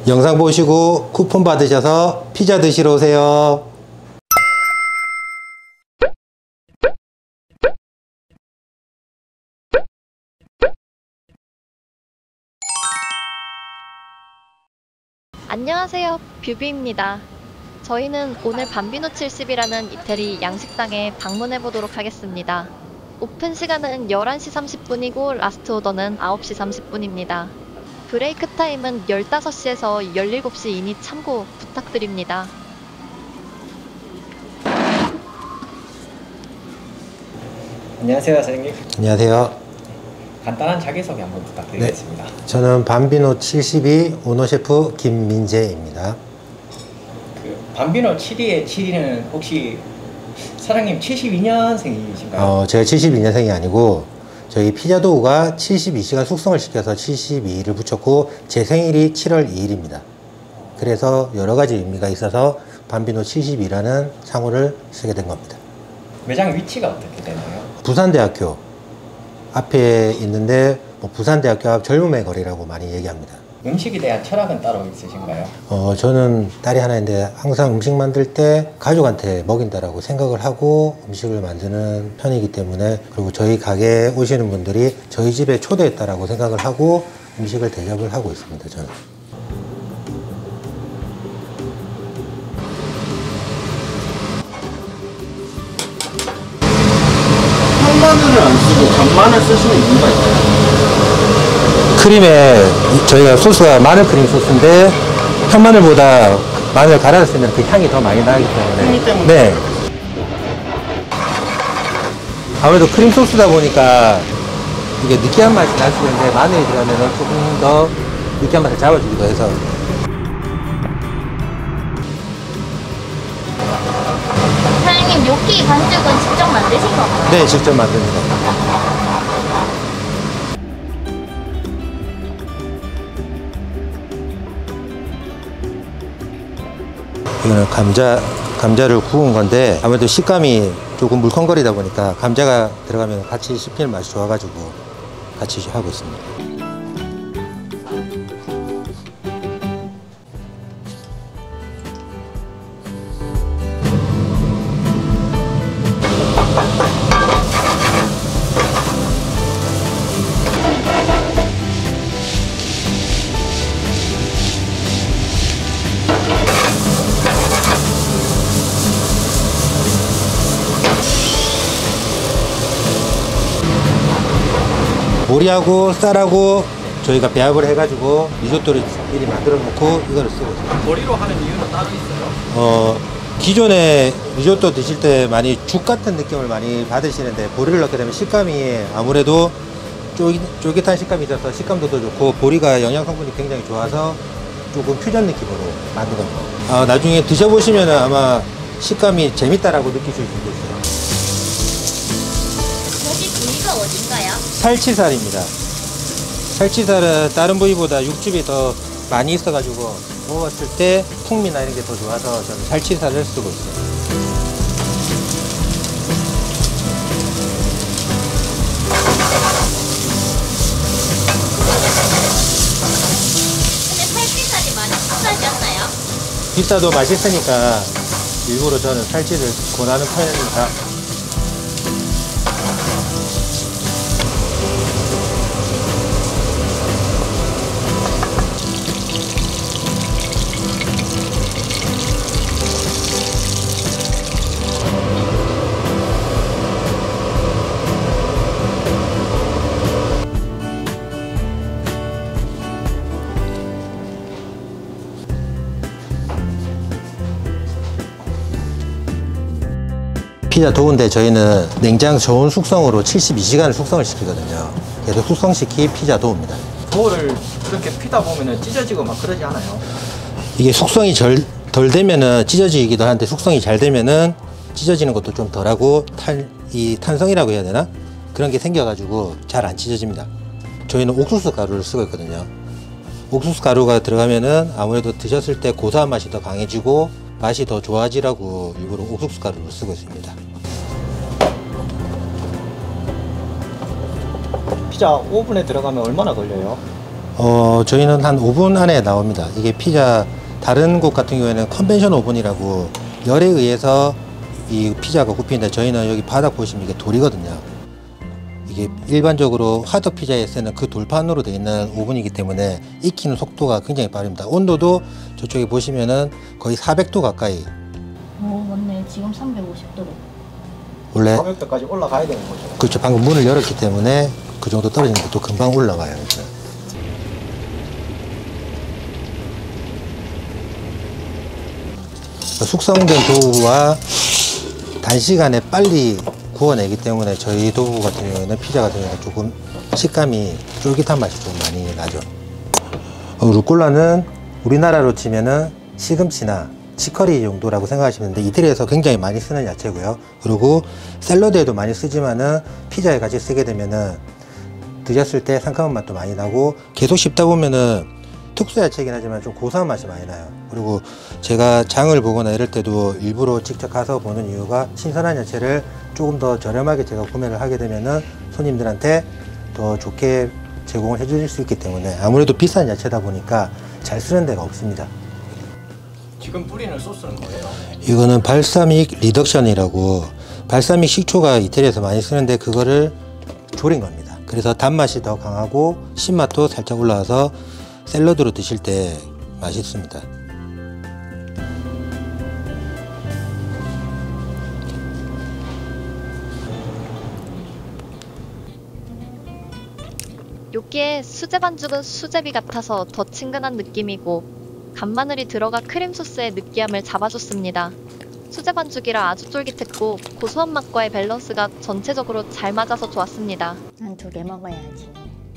영상 보시고 쿠폰 받으셔서 피자 드시러 오세요. 안녕하세요, 뷰비입니다. 저희는 오늘 밤비노 70이라는 이태리 양식당에 방문해 보도록 하겠습니다. 오픈 시간은 11시 30분이고 라스트 오더는 9시 30분입니다. 브레이크 타임은 15시에서 17시이니 참고 부탁드립니다. 안녕하세요, 사장님. 안녕하세요. 간단한 자기소개 한번 부탁드리겠습니다. 네, 저는 밤비노 72 오너 셰프 김민재입니다. 밤비노 72의 7위는 혹시 사장님 72년생이신가요? 제가 72년생이 아니고 저희 피자 도우가 72시간 숙성을 시켜서 72를 붙였고 제 생일이 7월 2일입니다. 그래서 여러 가지 의미가 있어서 밤비노 72라는 상호를 쓰게 된 겁니다. 매장 위치가 어떻게 되나요? 부산대학교 앞에 있는데 부산대학교 앞 젊음의 거리라고 많이 얘기합니다. 음식에 대한 철학은 따로 있으신가요? 저는 딸이 하나 있는데 항상 음식 만들 때 가족한테 먹인다라고 생각을 하고 음식을 만드는 편이기 때문에, 그리고 저희 가게에 오시는 분들이 저희 집에 초대했다라고 생각을 하고 음식을 대접을 하고 있습니다. 저는. 황마늘을 안 쓰고 간마늘 쓰시는 이유가 있나요? 크림에 저희가 소스가 마늘 크림 소스인데 편마늘보다 마늘 갈아서 쓰면 그 향이 더 많이 나기 때문에. 향이 때문에. 네. 아무래도 크림 소스다 보니까 이게 느끼한 맛이 날 수 있는데 마늘이 들어가면 조금 더 느끼한 맛을 잡아주기도 해서. 사장님, 요끼 반죽은 직접 만드신 건가요? 네, 직접 만듭니다. 이거는 감자를 구운 건데 아무래도 식감이 조금 물컹거리다 보니까 감자가 들어가면 같이 씹히는 맛이 좋아가지고 같이 하고 있습니다. 보리하고 쌀하고 저희가 배합을 해가지고 리조또를 미리 만들어 놓고 이거를 쓰고 있어요. 보리로 하는 이유는 따로 있어요? 기존에 리조또 드실 때 많이 죽 같은 느낌을 많이 받으시는데 보리를 넣게 되면 식감이 아무래도 쫄깃한 식감이 있어서 식감도 더 좋고, 보리가 영양 성분이 굉장히 좋아서 조금 퓨전 느낌으로 만든 겁니다. 나중에 드셔보시면 아마 식감이 재밌다라고 느끼실 수도 있어요. 여기 부위가 어딘가요? 살치살입니다. 살치살은 다른 부위보다 육즙이 더 많이 있어가지고 먹었을 때 풍미나 이런 게 더 좋아서 저는 살치살을 쓰고 있어요. 근데 살치살이 많이 비싸지 않나요? 비싸도 맛있으니까 일부러 저는 살치를 권하는 편입니다. 피자 도우인데 저희는 냉장 저온 숙성으로 72시간을 숙성을 시키거든요. 그래서 숙성시킨 피자 도우입니다. 도우를 그렇게 피다 보면 찢어지고 막 그러지 않아요? 이게 숙성이 덜 되면은 찢어지기도 하는데, 숙성이 잘 되면은 찢어지는 것도 좀 덜하고 이 탄성이라고 해야 되나? 그런 게 생겨가지고 잘 안 찢어집니다. 저희는 옥수수 가루를 쓰고 있거든요. 옥수수 가루가 들어가면은 아무래도 드셨을 때 고소한 맛이 더 강해지고 맛이 더 좋아지라고 일부러 옥수수 가루를 쓰고 있습니다. 피자 오븐에 들어가면 얼마나 걸려요? 저희는 한 5분 안에 나옵니다. 이게 피자 다른 곳 같은 경우에는 컨벤션 오븐이라고 열에 의해서 이 피자가 굽히는데 저희는 여기 바닥 보시면 이게 돌이거든요. 이게 일반적으로 하드 피자에 쓰는 그 돌판으로 되어 있는 오븐이기 때문에 익히는 속도가 굉장히 빠릅니다. 온도도 저쪽에 보시면은 거의 400도 가까이. 맞네. 지금 350도로. 원래 400도까지 올라가야 되는 거죠. 그렇죠. 방금 문을 열었기 때문에 그 정도 떨어지는 것도 금방 올라가요. 그렇죠. 숙성된 도우와 단시간에 빨리 구워내기 때문에 저희 도우 같은 경우에는 피자 같은 경우는 조금 식감이 쫄깃한 맛이 좀 많이 나죠. 루꼴라는 우리나라로 치면은 시금치나 치커리 정도라고 생각하시면 되는데 이태리에서 굉장히 많이 쓰는 야채고요. 그리고 샐러드에도 많이 쓰지만은 피자에 같이 쓰게 되면은 드셨을 때 상큼한 맛도 많이 나고 계속 씹다 보면은 특수 야채이긴 하지만 좀 고소한 맛이 많이 나요. 그리고 제가 장을 보거나 이럴 때도 일부러 직접 가서 보는 이유가 신선한 야채를 조금 더 저렴하게 제가 구매를 하게 되면은 손님들한테 더 좋게 제공을 해줄 수 있기 때문에 아무래도 비싼 야채다 보니까 잘 쓰는 데가 없습니다. 지금 뿌리는 소스는 뭐예요? 이거는 발사믹 리덕션이라고 발사믹 식초가 이태리에서 많이 쓰는데 그거를 졸인 겁니다. 그래서 단맛이 더 강하고 신맛도 살짝 올라와서 샐러드로 드실 때 맛있습니다. 요기에 수제 반죽은 수제비 같아서 더 친근한 느낌이고 간마늘이 들어가 크림 소스의 느끼함을 잡아줬습니다. 수제 반죽이라 아주 쫄깃했고 고소한 맛과의 밸런스가 전체적으로 잘 맞아서 좋았습니다. 한 2개 먹어야지.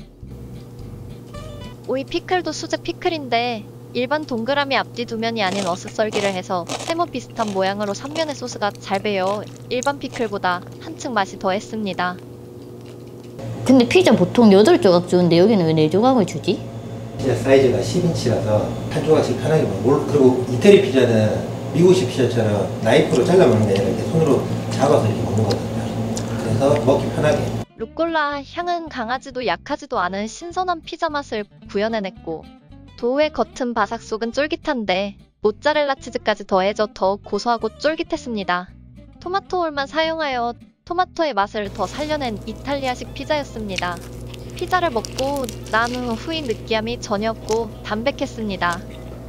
오이 피클도 수제 피클인데 일반 동그라미 앞뒤 두 면이 아닌 어슷썰기를 해서 세모 비슷한 모양으로 3면의 소스가 잘 배어 일반 피클보다 한층 맛이 더했습니다. 근데 피자 보통 8조각 주는데 여기는 왜 4조각을 주지? 피자 사이즈가 10인치라서 한 조각씩 편하게 먹고 그리고 이태리 피자는 미국식 피자처럼 나이프로 잘라 먹는 게 아니라 이렇게 손으로 잡아서 이렇게 먹는 거거든요. 그래서 먹기 편하게. 루꼴라 향은 강하지도 약하지도 않은 신선한 피자 맛을 구현해냈고 도우의 겉은 바삭 속은 쫄깃한데 모짜렐라 치즈까지 더해져 더 고소하고 쫄깃했습니다. 토마토홀만 사용하여 토마토의 맛을 더 살려낸 이탈리아식 피자였습니다. 피자를 먹고 난 후의 느끼함이 전혀 없고 담백했습니다.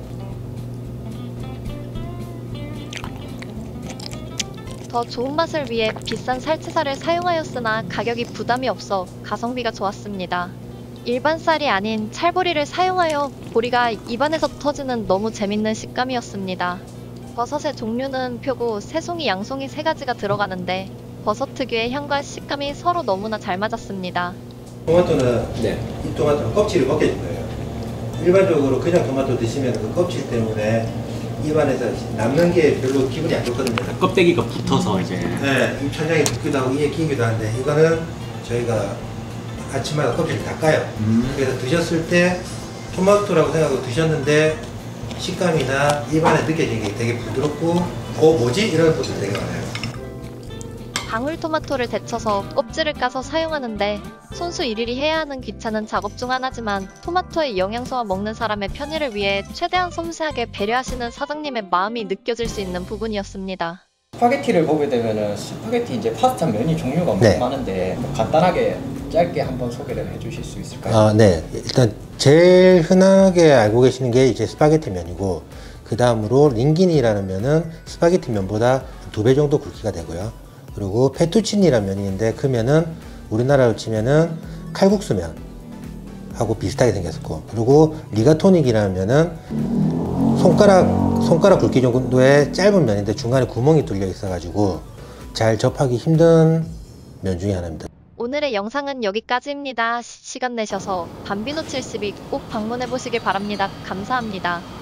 더 좋은 맛을 위해 비싼 살치살을 사용하였으나 가격이 부담이 없어 가성비가 좋았습니다. 일반 쌀이 아닌 찰보리를 사용하여 보리가 입안에서 터지는 너무 재밌는 식감이었습니다. 버섯의 종류는 표고, 새송이, 양송이 3가지가 들어가는데 버섯 특유의 향과 식감이 서로 너무나 잘 맞았습니다. 토마토는 이 토마토는 껍질을 벗겨줄 거예요. 일반적으로 그냥 토마토 드시면 그 껍질 때문에 입안에서 남는 게 별로 기분이 안 좋거든요. 껍데기가 붙어서 이제 네, 입 천장에 붙기도 하고 이에 끼기도 하는데 이거는 저희가 아침마다 껍질을 닦아요. 그래서 드셨을 때 토마토라고 생각하고 드셨는데 식감이나 입안에 느껴지기 되게 부드럽고 뭐지? 이런 것도 되게 많아요. 방울토마토를 데쳐서 껍질을 까서 사용하는데 손수 일일이 해야 하는 귀찮은 작업 중 하나지만 토마토의 영양소와 먹는 사람의 편의를 위해 최대한 섬세하게 배려하시는 사장님의 마음이 느껴질 수 있는 부분이었습니다. 스파게티를 보게 되면은 스파게티 이제 파스타 면이 종류가 네. 많은데 뭐 간단하게 짧게 한번 소개를 해주실 수 있을까요? 아, 네. 일단 제일 흔하게 알고 계시는 게 이제 스파게티 면이고 그 다음으로 링기니라는 면은 스파게티 면보다 2배 정도 굵기가 되고요. 그리고 페투치니라는 면이 있는데 그 면은 우리나라로 치면은 칼국수 면하고 비슷하게 생겼고 그리고 리가토닉이라는 면은 손가락 굵기 정도의 짧은 면인데 중간에 구멍이 뚫려 있어 가지고 잘 접하기 힘든 면 중에 하나입니다. 오늘의 영상은 여기까지입니다. 시간 내셔서 밤비노 72 꼭 방문해 보시길 바랍니다. 감사합니다.